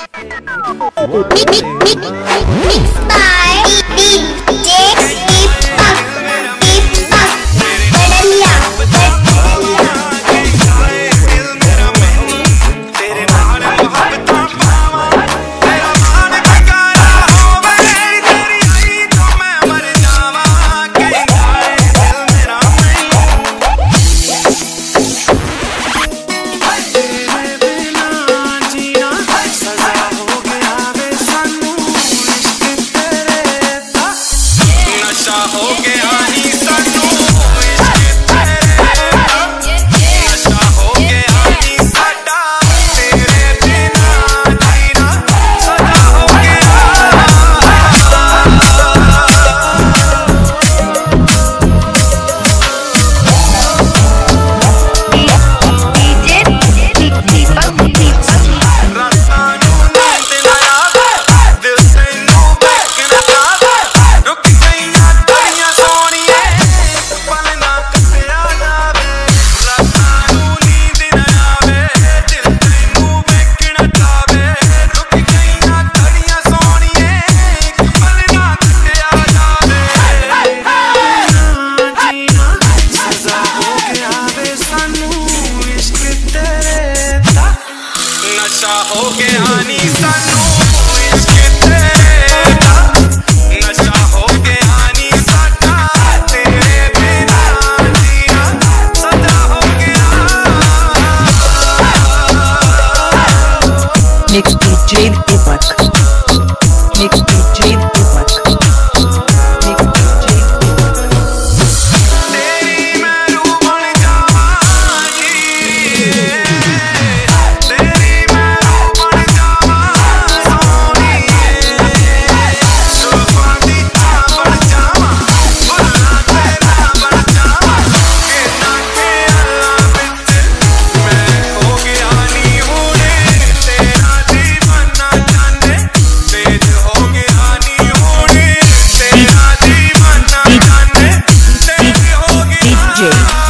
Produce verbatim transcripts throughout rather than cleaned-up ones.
Mix D J Deepak. Mix D J Deepak. Mix D J Deepak. तेरी मैं रूह बन जावांगी, तेरी मैं रूह बन जावां सोनिए, सुल्फां दी चाह बन जावां, बुल्ला तेरा बन जावां, के ना के अल्लाह विच मैं हो गया नी हुणे तेरा दीवाना जाने तेज हो गया नी हुणे तेरा दीवाना जाने तेज हो गया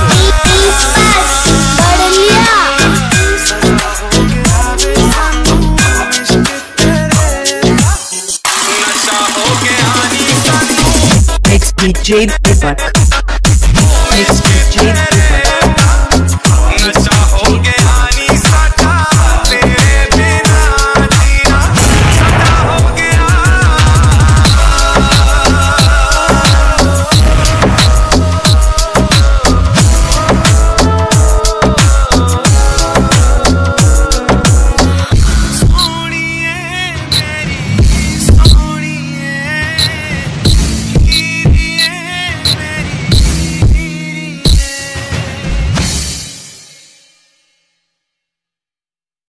नशा हो गया नी सानू Mix D J Deepak. Mix